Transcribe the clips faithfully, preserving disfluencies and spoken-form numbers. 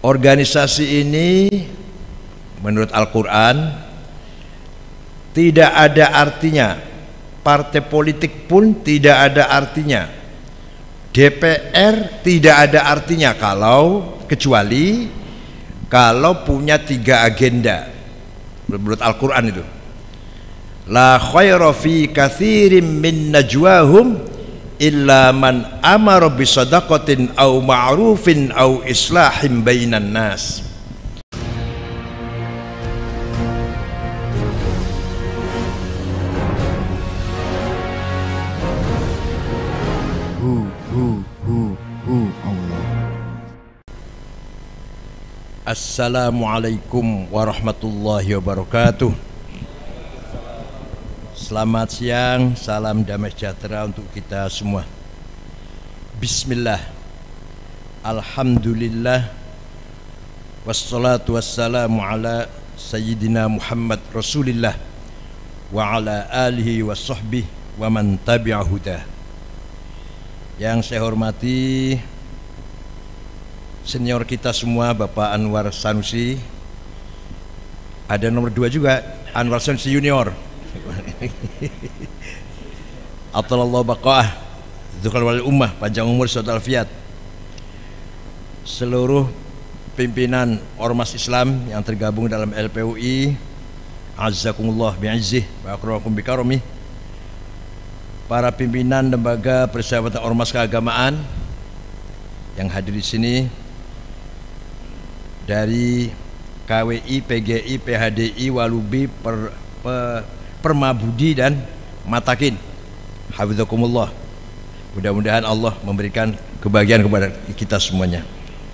Organisasi ini menurut Al-Quran tidak ada artinya, partai politik pun tidak ada artinya, D P R tidak ada artinya kalau kecuali kalau punya tiga agenda menurut Al-Quran itu. La khaira fi katsirin min najwahum illa man amara bisadaqatin aw ma'rufin aw islahin bainan nas. Hu hu hu hu Allah. Assalamualaikum warahmatullahi wabarakatuh. Selamat siang, salam damai sejahtera untuk kita semua. Bismillah, alhamdulillah, wassalatu wassalamu ala sayyidina Muhammad Rasulillah wa ala alihi wa sahbihi wa man tabi'a hudah. Yang saya hormati senior kita semua, Bapak Anwar Sanusi. Ada nomor dua juga, Anwar Sanusi Junior. Atalallahu baqa'ah, dzukal wal ummah, panjang umur saudara alfiat. Seluruh pimpinan ormas Islam yang tergabung dalam L P U I, azzakumullah bi'izzih wa akramakum bikaromih. Para pimpinan lembaga persahabatan ormas keagamaan yang hadir di sini, dari K W I, P G I, P H D I, Walubi, per, per, Permabudi dan Matakin, hafizakumullah. Mudah-mudahan Allah memberikan kebahagiaan kepada kita semuanya.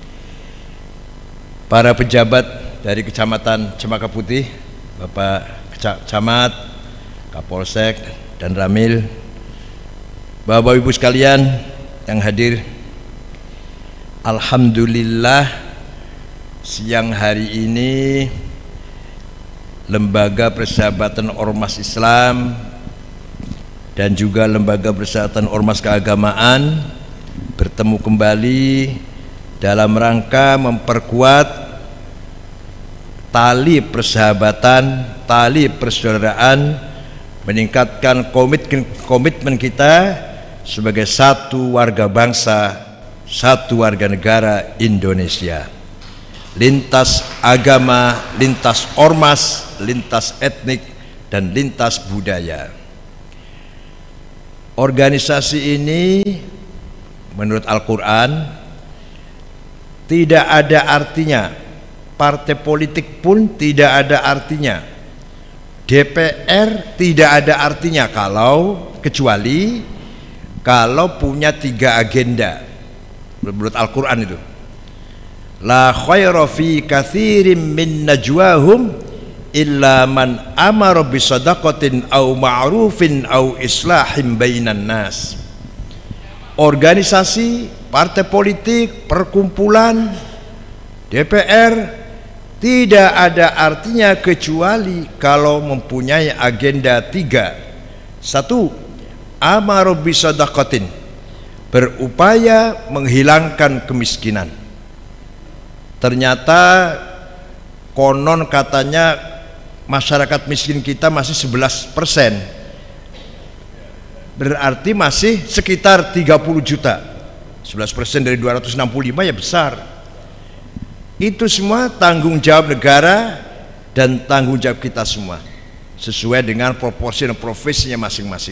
Para pejabat dari Kecamatan Cempaka Putih, Bapak Camat, Kapolsek dan Ramil, Bapak Ibu sekalian yang hadir, alhamdulillah siang hari ini Lembaga Persahabatan Ormas Islam dan juga Lembaga Persahabatan Ormas Keagamaan bertemu kembali dalam rangka memperkuat tali persahabatan, tali persaudaraan, meningkatkan komitmen komitmen kita sebagai satu warga bangsa, satu warga negara Indonesia. Lintas agama, lintas ormas, lintas etnik, dan lintas budaya. Organisasi ini menurut Al-Quran tidak ada artinya, partai politik pun tidak ada artinya, D P R tidak ada artinya kalau kecuali kalau punya tiga agenda menurut Al-Quran itu. La khaira fi katsirin min najwahum illa man amara bisadaqatin aw ma'rufin aw islahin bainan nas. Organisasi, partai politik, perkumpulan, D P R tidak ada artinya kecuali kalau mempunyai agenda tiga. Satu, amara bisadaqatin, berupaya menghilangkan kemiskinan. Ternyata konon katanya masyarakat miskin kita masih sebelas persen, berarti masih sekitar tiga puluh juta. Sebelas persen dari dua ratus enam puluh lima ya besar. Itu semua tanggung jawab negara dan tanggung jawab kita semua, sesuai dengan proporsi dan profesinya masing-masing.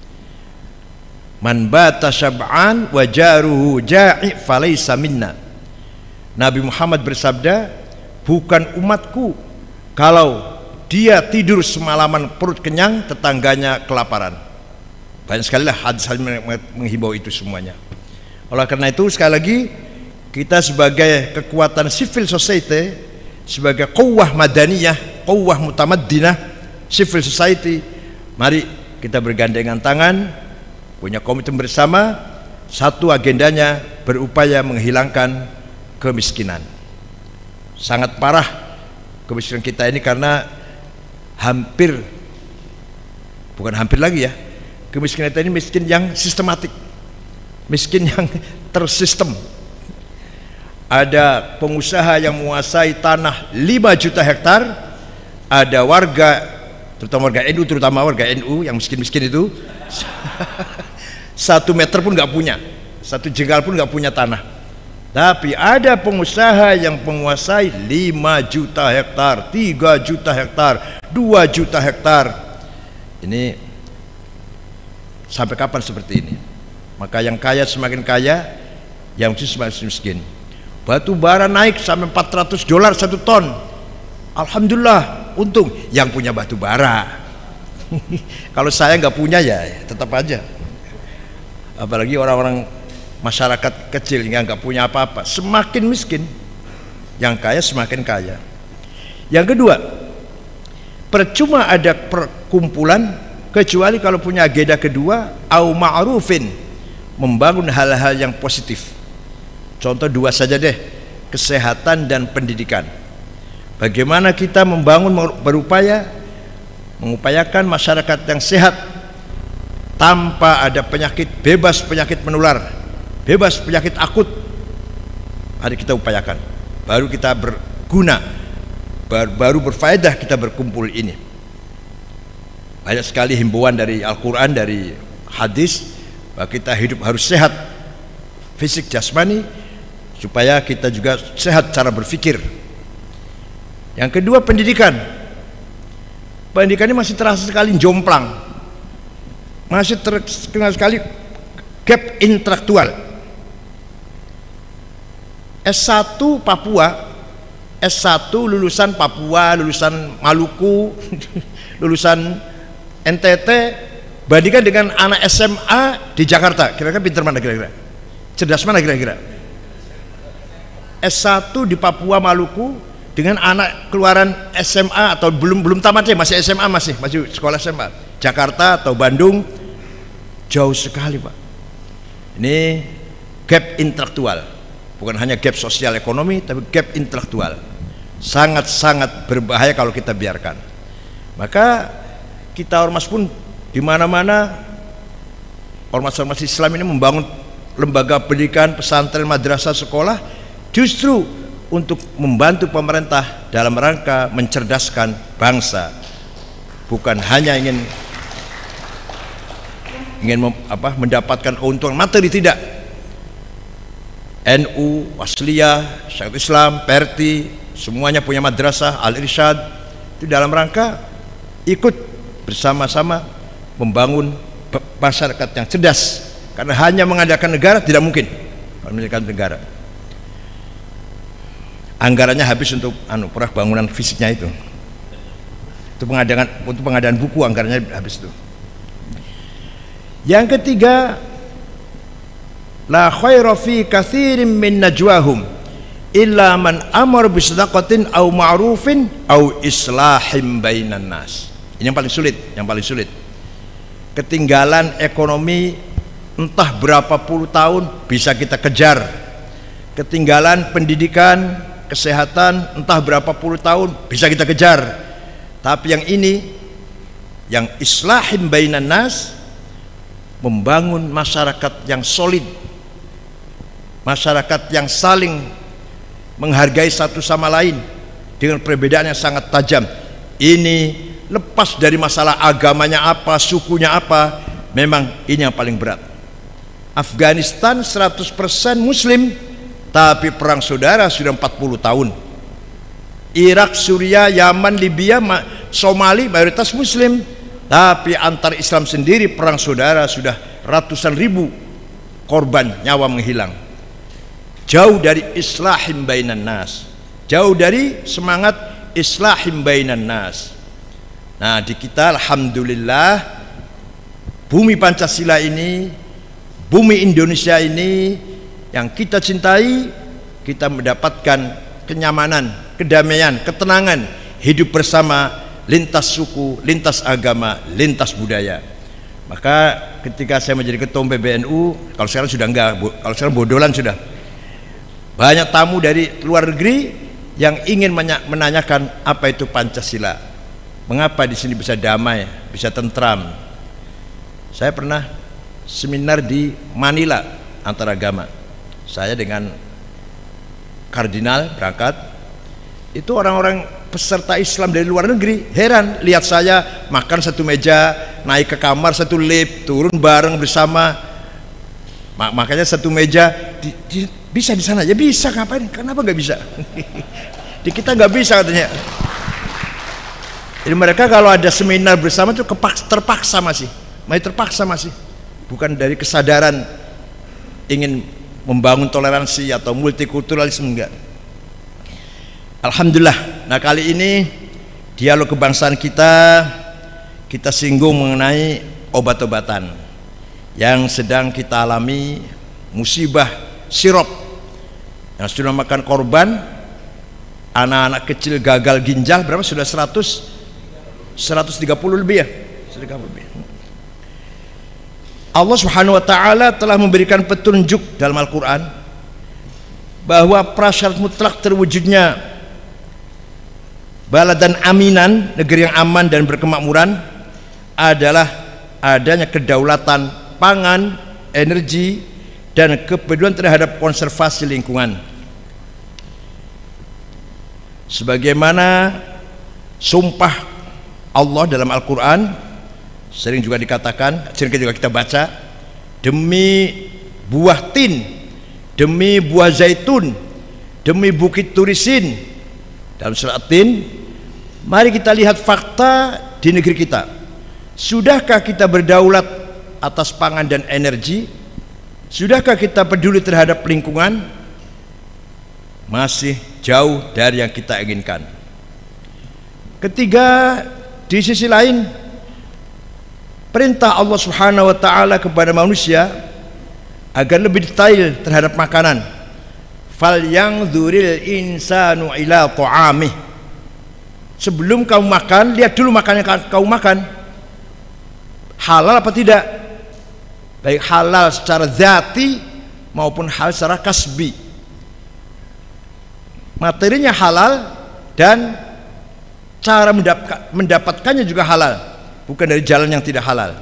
Man bata syab'an wa jaruhu ja'i falaysa minna. Nabi Muhammad bersabda, bukan umatku kalau dia tidur semalaman perut kenyang, tetangganya kelaparan. Banyak sekali lah hadis menghibau itu semuanya. Oleh karena itu sekali lagi kita sebagai kekuatan civil society, sebagai quwwah madaniyah, quwwah mutamaddinah, civil society, mari kita bergandengan tangan, punya komitmen bersama, satu agendanya berupaya menghilangkan kemiskinan. Sangat parah kemiskinan kita ini karena hampir, bukan hampir lagi ya, kemiskinan kita ini miskin yang sistematik, miskin yang tersistem. ada pengusaha yang menguasai tanah lima juta hektar, ada warga, terutama warga N U, terutama warga N U yang miskin-miskin itu satu meter pun nggak punya, satu jengkal pun nggak punya tanah. Tapi ada pengusaha yang menguasai lima juta hektar, tiga juta hektar, dua juta hektar. Ini sampai kapan seperti ini? Maka yang kaya semakin kaya, yang miskin semakin miskin. Batu bara naik sampai empat ratus dolar satu ton. Alhamdulillah, untung yang punya batu bara. Kalau saya nggak punya ya tetap aja. Apalagi orang-orang masyarakat kecil yang nggak punya apa-apa, semakin miskin. Yang kaya semakin kaya. Yang kedua, percuma ada perkumpulan kecuali kalau punya agenda kedua, au ma'rufin, membangun hal-hal yang positif. Contoh dua saja deh, kesehatan dan pendidikan. Bagaimana kita membangun, berupaya mengupayakan masyarakat yang sehat tanpa ada penyakit, bebas penyakit menular, bebas penyakit akut. Mari kita upayakan, baru kita berguna, baru berfaedah kita berkumpul ini. Banyak sekali himbauan dari Al-Quran, dari hadis, bahwa kita hidup harus sehat fisik jasmani, supaya kita juga sehat cara berpikir. Yang kedua, pendidikan. Pendidikan ini masih terasa sekali jomplang, masih terkenal sekali gap intelektual. S satu Papua, S satu lulusan Papua, lulusan Maluku, lulusan N T T, bandingkan dengan anak S M A di Jakarta, kira-kira pintar mana kira-kira? Cerdas mana kira-kira? S satu di Papua Maluku dengan anak keluaran S M A atau belum belum tamat ya, masih S M A, masih masih sekolah S M A, Jakarta atau Bandung, jauh sekali Pak. Ini gap intelektual, bukan hanya gap sosial ekonomi, tapi gap intelektual. Sangat-sangat berbahaya kalau kita biarkan. Maka kita ormas pun di mana-mana, ormas-ormas Islam ini membangun lembaga pendidikan, pesantren, madrasah, sekolah, justru untuk membantu pemerintah dalam rangka mencerdaskan bangsa, bukan hanya ingin ingin mem, apa, mendapatkan keuntungan materi, tidak. N U, Wasliyah, Syariat Islam, Perti, semuanya punya madrasah, Al-Irsyad, itu dalam rangka ikut bersama-sama membangun masyarakat yang cerdas. Karena hanya mengandalkan negara tidak mungkin. Kalau mengandalkan negara, anggarannya habis untuk anu proyek bangunan fisiknya itu. Itu pengadaan, untuk pengadaan buku anggarannya habis itu. Yang ketiga, la khaira fi katsirin min najwahum illa man amara bi shadaqatin aw ma'rufin aw islahim bainan nas. Ini yang paling sulit, yang paling sulit. Ketinggalan ekonomi entah berapa puluh tahun bisa kita kejar. Ketinggalan pendidikan, kesehatan entah berapa puluh tahun bisa kita kejar. Tapi yang ini, yang islahim bainan nas, membangun masyarakat yang solid, masyarakat yang saling menghargai satu sama lain dengan perbedaan yang sangat tajam. Ini lepas dari masalah agamanya apa, sukunya apa, memang ini yang paling berat. Afghanistan seratus persen muslim, tapi perang saudara sudah empat puluh tahun. Irak, Suriah, Yaman, Libya, Somali mayoritas muslim, tapi antar Islam sendiri perang saudara sudah ratusan ribu korban, nyawa menghilang. Jauh dari islahim bainan nas, jauh dari semangat islahim bainan nas. Nah, di kita alhamdulillah bumi Pancasila ini, bumi Indonesia ini yang kita cintai, kita mendapatkan kenyamanan, kedamaian, ketenangan, hidup bersama lintas suku, lintas agama, lintas budaya. Maka ketika saya menjadi ketua P B N U, kalau sekarang sudah enggak, kalau sekarang bodolan sudah. Banyak tamu dari luar negeri yang ingin menanyakan apa itu Pancasila. Mengapa di sini bisa damai, bisa tentram? Saya pernah seminar di Manila antaragama. Saya dengan kardinal berangkat, itu orang-orang peserta Islam dari luar negeri heran lihat saya makan satu meja, naik ke kamar satu lift, turun bareng bersama. Makanya satu meja di, di, bisa di sana ya bisa, ngapain? Kenapa nggak bisa? Di kita nggak bisa katanya. Jadi mereka kalau ada seminar bersama itu kepaksa, terpaksa masih, masih terpaksa masih, bukan dari kesadaran ingin membangun toleransi atau multikulturalisme, enggak. Alhamdulillah. Nah kali ini dialog kebangsaan kita kita singgung mengenai obat-obatan yang sedang kita alami, musibah sirop yang sudah makan korban, anak-anak kecil gagal ginjal berapa sudah seratus seratus tiga puluh lebih ya, seratus tiga puluh lebih. Allah Subhanahu wa taala telah memberikan petunjuk dalam Al-Qur'an bahwa prasyarat mutlak terwujudnya baladan aminan, negeri yang aman dan berkemakmuran adalah adanya kedaulatan pangan, energi, dan kepedulian terhadap konservasi lingkungan. Sebagaimana sumpah Allah dalam Al-Quran sering juga dikatakan, sering juga kita baca, demi buah tin, demi buah zaitun, demi bukit turisin, dalam surat Tin. Mari kita lihat fakta di negeri kita. Sudahkah kita berdaulat atas pangan dan energi? Sudahkah kita peduli terhadap lingkungan? Masih jauh dari yang kita inginkan. Ketiga, di sisi lain, perintah Allah Subhanahu wa taala kepada manusia agar lebih detail terhadap makanan. Fal yanzuril insanu ila ta'amih. Sebelum kamu makan, lihat dulu makan yang kamu makan halal apa tidak, baik halal secara zati maupun halal secara kasbi. Materinya halal dan cara mendapatkannya juga halal, bukan dari jalan yang tidak halal.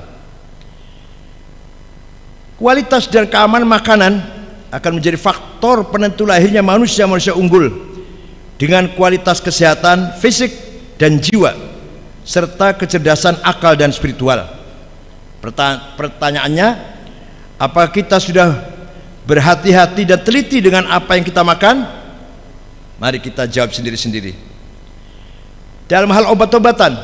Kualitas dan keamanan makanan akan menjadi faktor penentu lahirnya manusia-manusia unggul dengan kualitas kesehatan fisik dan jiwa serta kecerdasan akal dan spiritual. Pertanyaannya, apakah kita sudah berhati-hati dan teliti dengan apa yang kita makan? Mari kita jawab sendiri-sendiri. Dalam hal obat-obatan,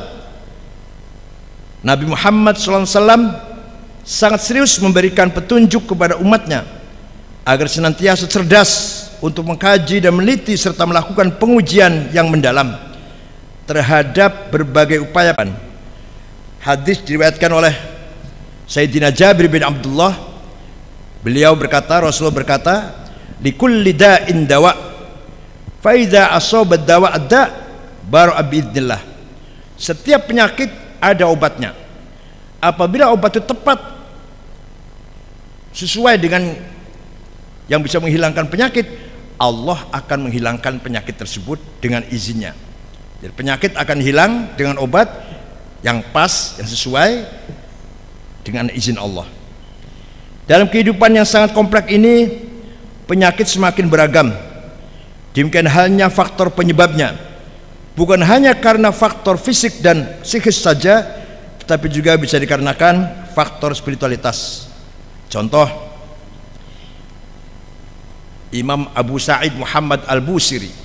Nabi Muhammad shallallahu alaihi wasallam sangat serius memberikan petunjuk kepada umatnya agar senantiasa cerdas untuk mengkaji dan meneliti serta melakukan pengujian yang mendalam terhadap berbagai upaya. Hadis diriwayatkan oleh Sayyidina Jabir bin Abdullah. Beliau berkata, Rasulullah berkata, likulli da'in dawa, fa idza asaba dawa ada baru biidznillah. Setiap penyakit ada obatnya. Apabila obat itu tepat sesuai dengan yang bisa menghilangkan penyakit, Allah akan menghilangkan penyakit tersebut dengan izinnya. Jadi penyakit akan hilang dengan obat yang pas, yang sesuai dengan izin Allah. Dalam kehidupan yang sangat kompleks ini, penyakit semakin beragam. Demikian halnya faktor penyebabnya, bukan hanya karena faktor fisik dan psikis saja, tetapi juga bisa dikarenakan faktor spiritualitas. Contoh, Imam Abu Sa'id Muhammad Al-Busiri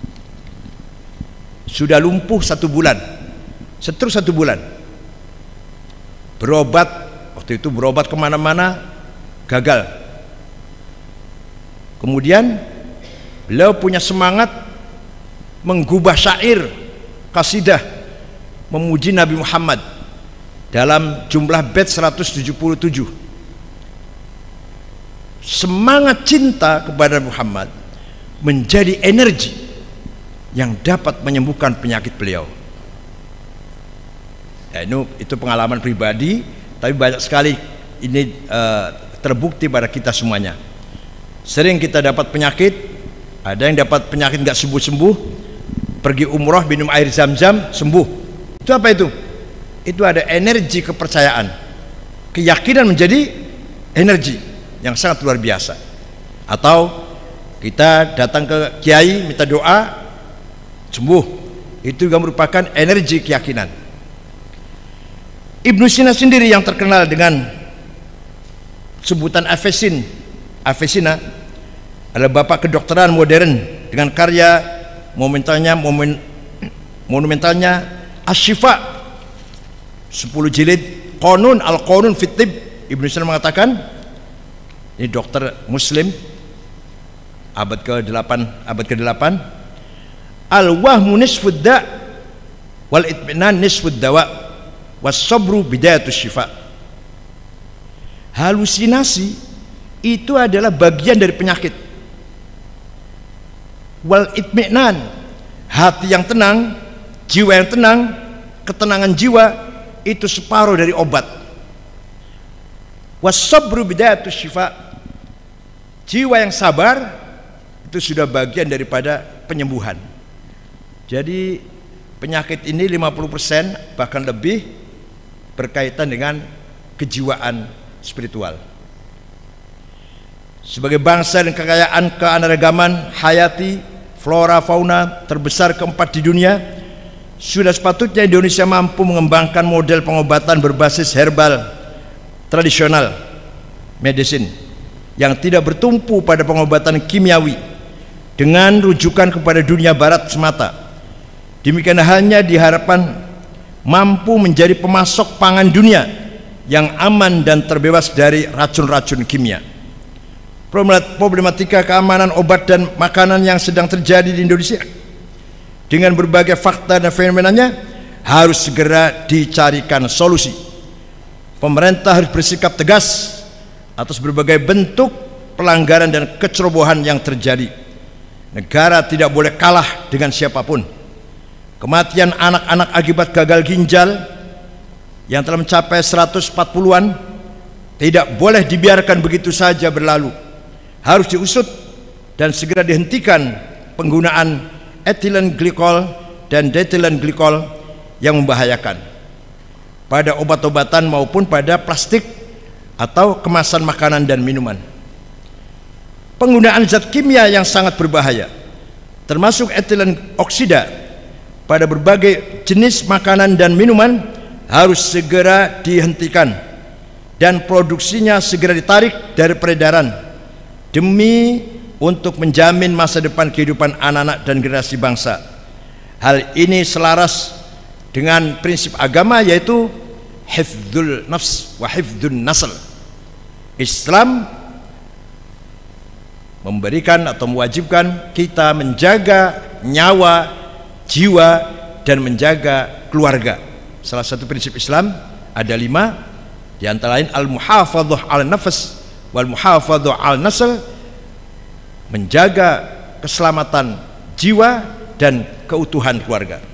sudah lumpuh satu bulan, seterus satu bulan, berobat, waktu itu berobat kemana-mana gagal. Kemudian beliau punya semangat menggubah syair kasidah memuji Nabi Muhammad dalam jumlah bait seratus tujuh puluh tujuh. Semangat cinta kepada Muhammad menjadi energi yang dapat menyembuhkan penyakit beliau. Ya, itu, itu pengalaman pribadi, tapi banyak sekali ini uh, terbukti pada kita semuanya. Sering kita dapat penyakit, ada yang dapat penyakit nggak sembuh-sembuh, pergi umroh minum air zam-zam sembuh. Itu apa itu? Itu ada energi kepercayaan, keyakinan menjadi energi yang sangat luar biasa. Atau Kita datang ke kiai minta doa sembuh, itu juga merupakan energi keyakinan. Ibnu Sina sendiri yang terkenal dengan sebutan Avesin, Avesina adalah bapak kedokteran modern dengan karya monumentalnya momen, monumentalnya Asy-Syifa sepuluh jilid, Qanun al-Qanun fit Tibb. Ibnu Sina mengatakan, ini dokter muslim abad ke delapan, abad ke delapan, al-wahmu nisfud da' wal itminan nisfud dawa was sabru bidayatus syifa. Halusinasi itu adalah bagian dari penyakit. Wal itminan, hati yang tenang, jiwa yang tenang, ketenangan jiwa itu separuh dari obat. Was sabru bidayatus syifa, jiwa yang sabar itu sudah bagian daripada penyembuhan. Jadi penyakit ini lima puluh persen bahkan lebih berkaitan dengan kejiwaan spiritual. Sebagai bangsa dan kekayaan keanekaragaman hayati, flora fauna terbesar keempat di dunia, sudah sepatutnya Indonesia mampu mengembangkan model pengobatan berbasis herbal tradisional medicine yang tidak bertumpu pada pengobatan kimiawi dengan rujukan kepada dunia barat semata. Demikian halnya diharapkan mampu menjadi pemasok pangan dunia yang aman dan terbebas dari racun-racun kimia. Problematika keamanan obat dan makanan yang sedang terjadi di Indonesia dengan berbagai fakta dan fenomenanya harus segera dicarikan solusi. Pemerintah harus bersikap tegas atas berbagai bentuk pelanggaran dan kecerobohan yang terjadi. Negara tidak boleh kalah dengan siapapun. Kematian anak-anak akibat gagal ginjal yang telah mencapai seratus empat puluhan tidak boleh dibiarkan begitu saja berlalu. Harus diusut dan segera dihentikan penggunaan ethylene glycol dan diethylene glycol yang membahayakan pada obat-obatan maupun pada plastik atau kemasan makanan dan minuman. Penggunaan zat kimia yang sangat berbahaya termasuk etilen oksida pada berbagai jenis makanan dan minuman harus segera dihentikan dan produksinya segera ditarik dari peredaran demi untuk menjamin masa depan kehidupan anak-anak dan generasi bangsa. Hal ini selaras dengan prinsip agama yaitu hifdzul nafs wa hifdzun nasl. Islam memberikan atau mewajibkan kita menjaga nyawa, jiwa, dan menjaga keluarga. Salah satu prinsip Islam ada lima, di antara lain al-muhafadzah al-nafs wal muhafadzah al-nasl, menjaga keselamatan jiwa dan keutuhan keluarga.